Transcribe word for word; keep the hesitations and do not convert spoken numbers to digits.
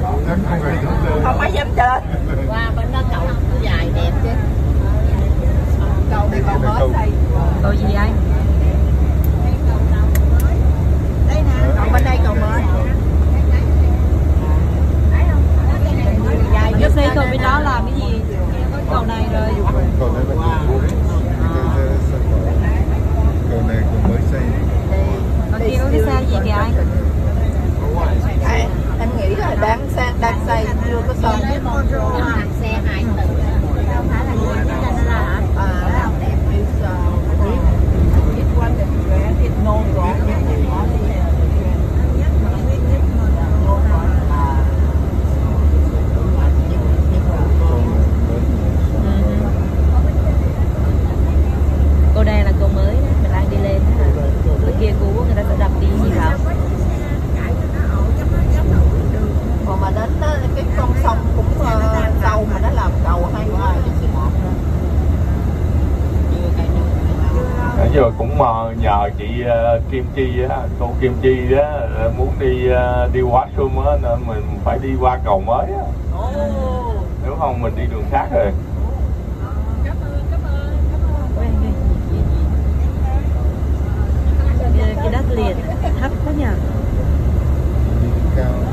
Không ai dám trên. Qua bên đó cầu dài đẹp chứ. Cầu này cầu mới xây. Cầu gì vậy? Đây nè, cầu bên đây cầu mới. Cái xây cầu bên đó làm cái gì? Cầu này rồi. Cầu này là cầu cũ. Cầu này cầu mới xây. Còn kia có cái xe gì kìa anh? À, em nghĩ là đang sang đang xây chưa có xong. Xe hai tầng. Không phải là gì chứ là nó là hả? À, is uh, it one that where it no wrong. Cô đây là cô mới đó, mình đang đi lên đó hả? Bên kia cũ người ta sẽ đập đi gì không? Còn mà đến đó, cái con sông cũng uh, sâu mà nó làm cầu hay quá. Nãy giờ cũng mà nhờ chị uh, Kim Chi á, cô Kim Chi đó muốn đi uh, đi quá sum á nên mình phải đi qua cầu mới á. Nếu không mình đi đường khác rồi. Cái đất liền thấp quá nhờ. Cao.